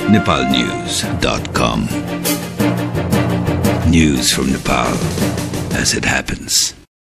nepalnews.com. News from Nepal as it happens.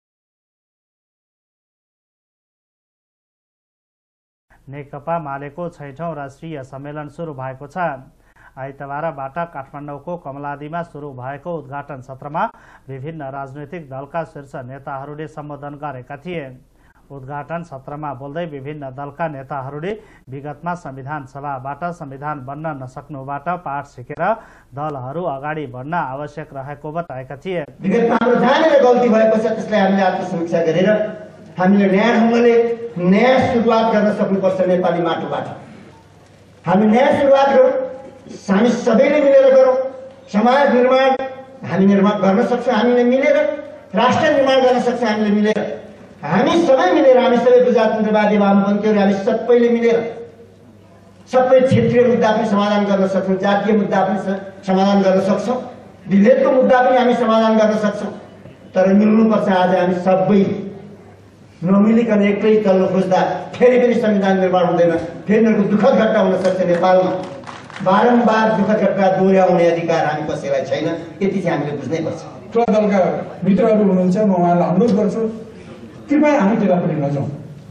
नेकपा मालेको 6औं राष्ट्रिय सम्मेलन सुरु भएको छ। आइतबारबाट काठमाडौँको कमलादीमा सुरु भएको उद्घाटन सत्रमा विभिन्न राजनैतिक दलका शीर्ष नेताहरूले सम्बोधन गरेका थिए। उद्घाटन सत्रमा बोल्दै विभिन्न दलका नेताहरूले विगतमा संविधान सभाबाट संविधान बन्न नसक्नुबाट पाठ सिकेर दलहरू अगाडि बढ्न आवश्यक रहेको बताएका थिए। विगतमा हाम्रो जहाँनिर गल्ती भएको छ त्यसलाई हामीले आत्मसमीक्षा गरेर हामीले नयाँ ढङ्गले नयाँ सुरुवात गर्न सक्नुपर्छ। नेपाली माटोबाट हामी नयाँ सुरुवात गरौँ, हामी सबैले मिलेर गरौँ। समाज निर्माण हामी निर्माण गर्न सक्छौँ, हामीले मिलेर राष्ट्र निर्माण गर्न सक्छौँ, हामीले मिलेर हामी सबै मिलेर हामी सबै प्रजातन्त्रवादी वामपन्थीहरू हामी सबैले मिलेर सबै क्षेत्रीय मुद्दा पनि समाधान गर्न सक्छौँ, जातीय मुद्दा पनि समाधान गर्न सक्छौँ, विभेदको मुद्दा पनि हामी समाधान गर्न सक्छौँ। तर मिल्नुपर्छ। आज हामी सबै नमिलिकन एक्लै तल्लो खोज्दा फेरि पनि संविधान निर्माण हुँदैन। फेरि दुःखद घटना हुन सक्छ। नेपालमा बारम्बार दुःखद घटना दोहोऱ्याउने अधिकार हामी कसैलाई छैन। यति चाहिँ हामीले बुझ्नै पर्छ। दलका मित्रहरू हुनुहुन्छ, म उहाँलाई अनुरोध गर्छु, कृपया हामी त्यसलाई पनि नजाउँ।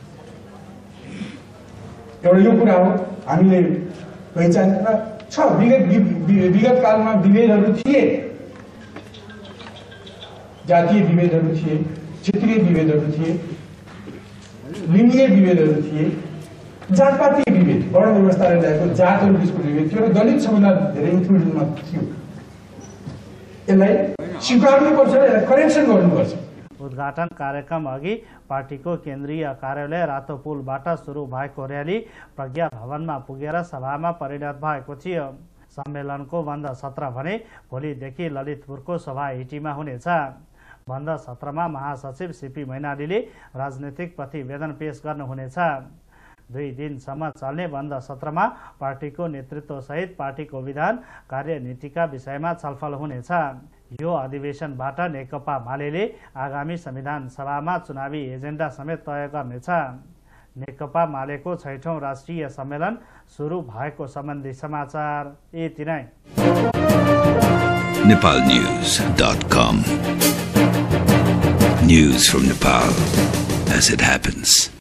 एउटा यो कुरा हो, हामीले पहिचान छ। विगत कालमा विभेदहरू थिए, जातीय विभेदहरू थिए, क्षेत्रीय विभेदहरू थिए, लिङ्गीय विभेदहरू थिए, जातपातीय विभेद, वर्ण व्यवस्थाले ल्याएको जातहरू बिचको विभेद थियो र दलित सबभन्दा धेरै इन्क्लुजनमा थियो। यसलाई स्वीकार्नुपर्छ र यसलाई करेक्सन गर्नुपर्छ। उद्घाटन कार्यक्रम अघि पार्टीको केन्द्रीय कार्यालय रातो पुलबाट सुरु भएको र्याली प्रज्ञा भवनमा पुगेर सभामा परिणत भएको थियो। सम्मेलनको बन्द सत्र भने भोलिदेखि ललितपुरको सभाहिटीमा हुनेछ। बन्द सत्रमा महासचिव सीपी मैनालीले राजनीतिक प्रतिवेदन पेश गर्नुहुनेछ। 2 दिनसम्म चल्ने बन्द सत्रमा पार्टीको नेतृत्वसहित पार्टीको विधान कार्यनीतिका विषयमा छलफल हुनेछ। यो अधिवेशनबाट नेकपा मालेले आगामी संविधान सभामा चुनावी एजेन्डा समेत तय गर्नेछ। नेकपा मालेको 6औं राष्ट्रिय सम्मेलन सुरु भएको सम्बन्धी समाचार यति नै। nepalnews.com. News from Nepal as it happens.